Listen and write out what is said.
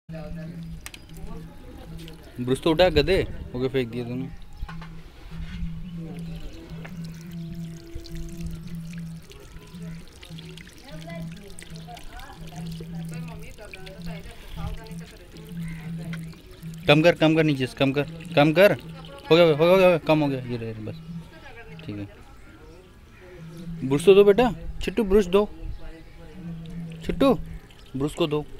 Brush तो उठा गधे हो गए, फेंक दिया तूने। कम कर नीचे से, कम कर। हो गया कम हो गया, ये रहे बस। ठीक है, ब्रुश तो दो बेटा। छिट्टू ब्रुश दो, छिट्टू ब्रुश को दो।